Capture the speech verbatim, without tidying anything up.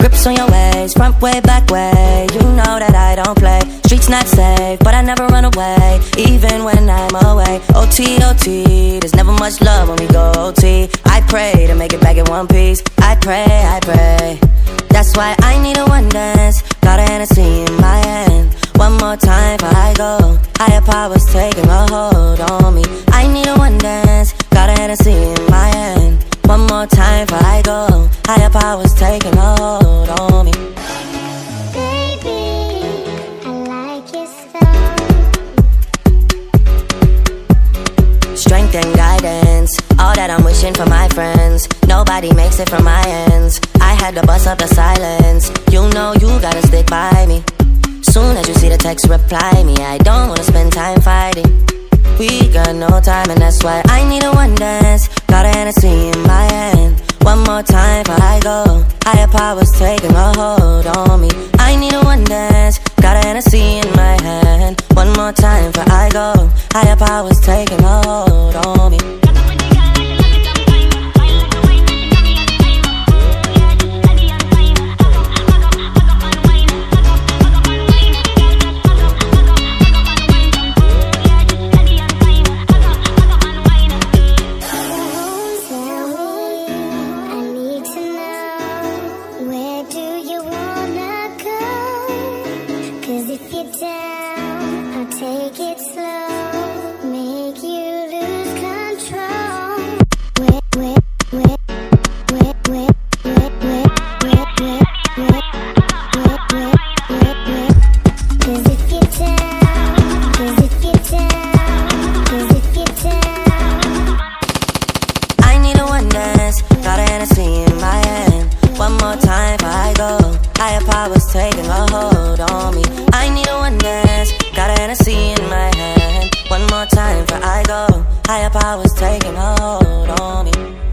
Grips on your ways, front way, back way. You know that I don't play. Streets not safe, but I never run away, even when I'm away. O T, O T, there's never much love when we go O T. I pray to make it back in one piece. I pray, I pray. That's why I need a one dance. Got a Hennessy in my hand. One more time before I go. Higher powers taking a hold on me. I need a one dance. Got a Hennessy in my hand. One more time before I go. Higher powers taking a hold on me. Baby, I like your style. Strength and guidance, all that I'm wishing for my friends. Nobody makes it from my ends. I had to bust up the silence. You know you gotta stick by me. Soon as you see the text, reply me. I don't wanna spend time fighting. We got no time and that's why I need a one dance. Got a Hennessy in my hand. One more time before I go. Higher powers taking a hold on me. I need a one dance. Got a Hennessy in my hand. One more time before I go. Higher powers taking a hold on me. Take it slow, make you lose control. Wait, wait, wait, wait, wait, wait, wait, wait, wait, wait, wait, wait, wait, wait. Cause if you're down, cause if you're down, cause if you're down. I need a one dance, got a Hennessy in my hand. One more time before I go. Higher powers taking a hold on me. I need a one dance. Got a Hennessy in my hand. One more time before I go. Higher powers taking a hold on me.